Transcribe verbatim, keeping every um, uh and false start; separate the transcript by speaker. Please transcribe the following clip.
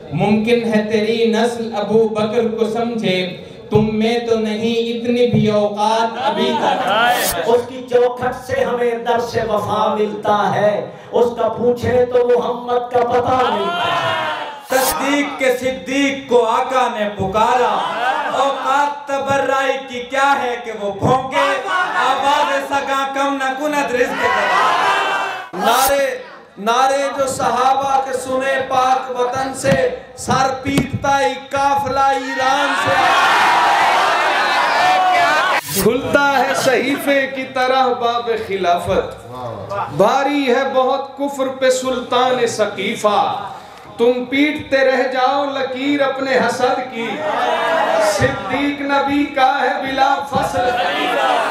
Speaker 1: मुमकिन है तेरी नस्ल अबू बकर को समझे, तुम में तो नहीं इतनी भी औकात अभी तक।
Speaker 2: उसकी चौखट से हमें दर्स वफा मिलता है, उसका पूछे तो मोहम्मद का पता मिलता है।
Speaker 3: तस्दीक के सिद्दीक को आका ने पुकारा, औकात तबर्राई की क्या है कि वो भौंके, आवाज़ सगा कम न कुनत रिज़्क़ के।
Speaker 4: नारे नारे जो सहाबा के सुने पाक वतन से, सर पीटता ही काफिला ईरान से। खुलता है सहीफे की तरह बाब खिलाफत, भारी है बहुत कुफ्र पे सुल्तान सकीफा। तुम पीटते रह जाओ लकीर अपने हसद की, सिद्दीक नबी का है बिला फसल।